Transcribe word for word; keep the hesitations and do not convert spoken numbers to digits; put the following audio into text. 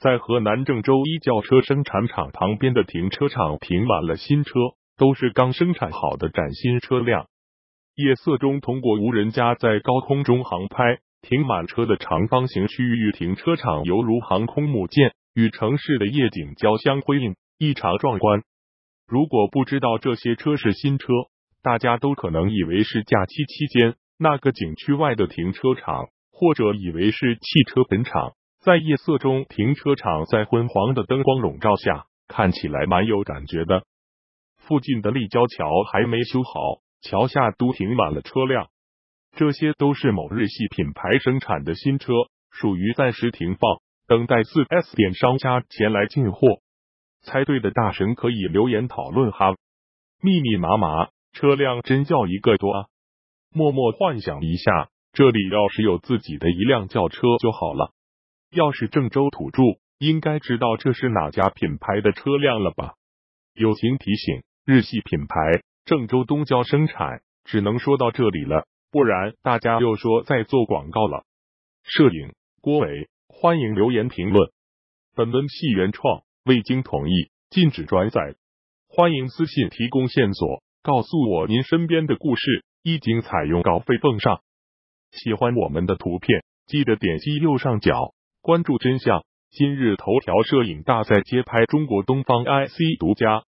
在河南郑州一轿车生产厂旁边的停车场停满了新车，都是刚生产好的崭新车辆。夜色中，通过无人驾在高空中航拍，停满车的长方形区域停车场犹如航空母舰，与城市的夜景交相辉映，异常壮观。如果不知道这些车是新车，大家都可能以为是假期期间那个景区外的停车场，或者以为是汽车本场。在夜色中，停车场在昏黄的灯光笼罩下，看起来蛮有感觉的。附近的立交桥还没修好，桥下都停满了车辆，这些都是某日系品牌生产的新车，属于暂时停放，等待 四 S 店商家前来进货。猜对的大神可以留言讨论哈。密密麻麻，车辆真叫一个多啊！默默幻想一下，这里要是有自己的一辆轿车就好了。要是郑州土著，应该知道这是哪家品牌的车辆了吧？友情提醒，日系品牌，郑州东郊生产，只能说到这里了，不然大家又说在做广告了。摄影郭伟，欢迎留言评论。本文系原创，未经同意禁止转载。欢迎私信提供线索，告诉我您身边的故事，一经采用稿费奉上。喜欢我们的图片，记得点击右上角关注真相。今日头条摄影大赛街拍中国东方 I C 独家。